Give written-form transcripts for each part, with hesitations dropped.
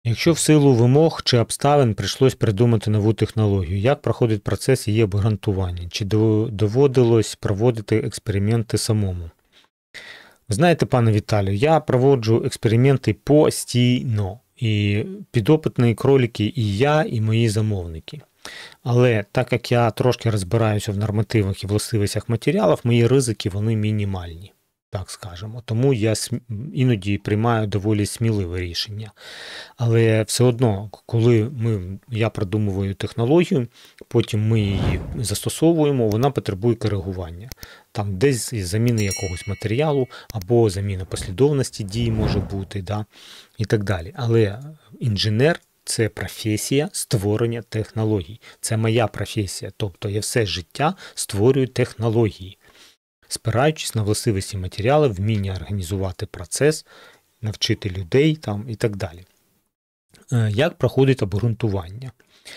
Якщо в силу вимог чи обставин прийшлось придумати нову технологію, як проходить процес її обґрунтування? Чи доводилось проводити експерименти самому? Ви знаєте, пане Віталію, я проводжу експерименти постійно. І підопитні кролики і я, і мої замовники. Але так як я трошки розбираюся в нормативах і властивостях матеріалів, мої ризики, вони мінімальні, так скажемо. Тому я іноді приймаю доволі сміливе рішення. Але все одно, коли я продумую технологію, потім ми її застосовуємо, вона потребує коригування. Там десь заміни якогось матеріалу, або заміна послідовності дій може бути, да, і так далі. Але інженер – це професія створення технологій. Це моя професія, тобто я все життя створюю технології, спираючись на властивості матеріалу, вміння організувати процес, навчити людей там, і так далі. Як проходить обґрунтування?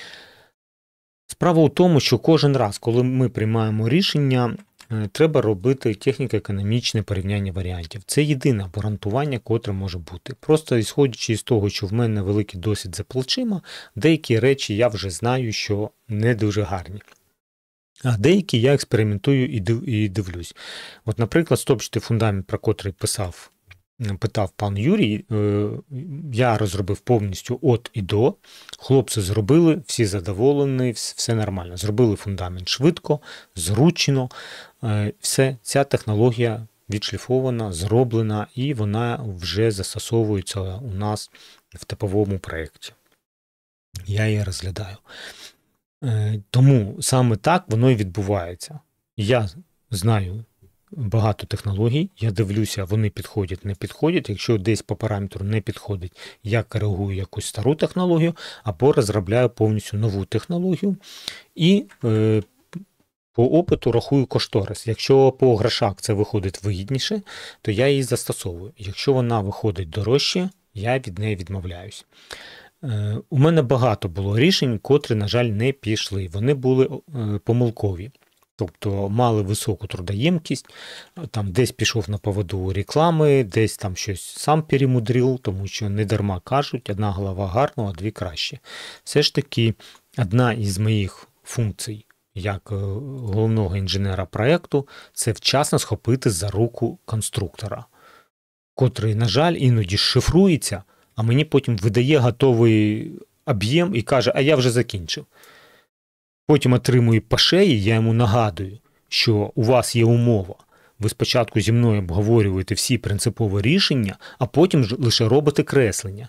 Справа у тому, що кожен раз, коли ми приймаємо рішення, треба робити техніко-економічне порівняння варіантів. Це єдине обґрунтування, котре може бути. Просто ісходячи з того, що в мене великий досвід за плечима, деякі речі я вже знаю, що не дуже гарні. А деякі я експериментую і дивлюсь. От, наприклад, стопчатий фундамент, про котрий питав пан Юрій, я розробив повністю від і до. Хлопці зробили, всі задоволені, все нормально. Зробили фундамент швидко, зручно. Все, ця технологія відшліфована, зроблена, і вона вже застосовується у нас в типовому проєкті. Я її розглядаю. Тому саме так воно і відбувається. Я знаю багато технологій, я дивлюся, вони підходять, не підходять. Якщо десь по параметру не підходить, я коригую якусь стару технологію або розробляю повністю нову технологію і по опиту рахую кошторис. Якщо по грошах це виходить вигідніше, то я її застосовую. Якщо вона виходить дорожче, я від неї відмовляюсь. У мене багато було рішень, котрі, на жаль, не пішли. Вони були помилкові. Тобто мали високу трудоємкість, там десь пішов на поводу реклами, десь там щось сам перемудрив, тому що не дарма кажуть, одна голова гарна, а дві краще. Все ж таки, одна із моїх функцій як головного інженера проєкту – це вчасно схопити за руку конструктора, котрий, на жаль, іноді шифрується, а мені потім видає готовий об'єм і каже, а я вже закінчив. Потім отримую по шеї, я йому нагадую, що у вас є умова. Ви спочатку зі мною обговорюєте всі принципові рішення, а потім лише робите креслення.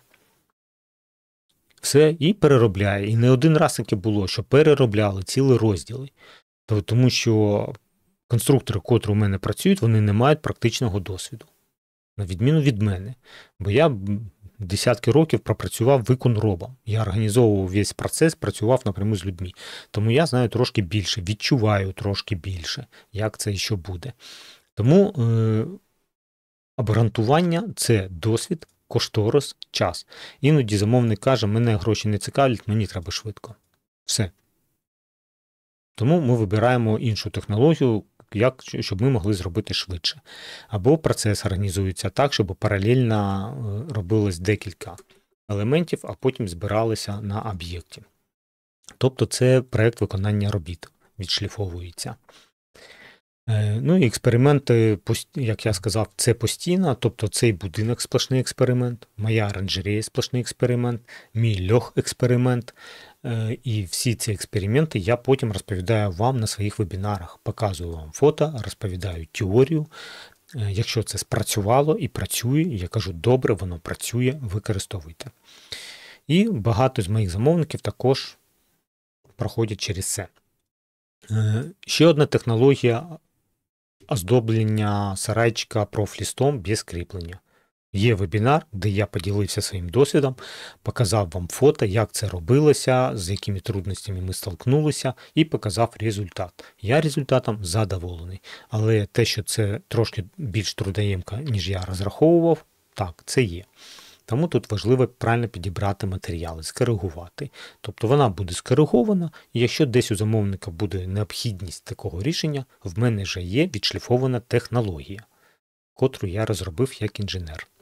Все, і переробляє. І не один раз таке було, що переробляли цілі розділи. Тому що конструктори, котрі у мене працюють, вони не мають практичного досвіду. На відміну від мене. Бо я десятки років пропрацював виконробом. Я організовував весь процес, працював напряму з людьми. Тому я знаю трошки більше, відчуваю трошки більше, як це і що буде. Тому обґрунтування – це досвід, кошторис, час. Іноді замовник каже, мене гроші не цікавлять, мені треба швидко. Все. Тому ми вибираємо іншу технологію, щоб ми могли зробити швидше. Або процес організується так, щоб паралельно робилось декілька елементів, а потім збиралися на об'єкті. Тобто це проєкт виконання робіт, відшліфовується. Ну і експерименти, як я сказав, це постійно, тобто цей будинок сплошний експеримент, моя оранжерея сплошний експеримент, мій льох-експеримент. І всі ці експерименти я потім розповідаю вам на своїх вебінарах, показую вам фото, розповідаю теорію. Якщо це спрацювало і працює, я кажу, добре, воно працює, використовуйте. І багато з моїх замовників також проходять через це. Ще одна технологія оздоблення сарайчика профлістом без кріплення. Є вебінар, де я поділився своїм досвідом, показав вам фото, як це робилося, з якими трудностями ми столкнулися, і показав результат. Я результатом задоволений. Але те, що це трошки більш трудоємко, ніж я розраховував, так, це є. Тому тут важливо правильно підібрати матеріали, скоригувати. Тобто вона буде скоригована, і якщо десь у замовника буде необхідність такого рішення, в мене вже є відшліфована технологія, котру я розробив як інженер.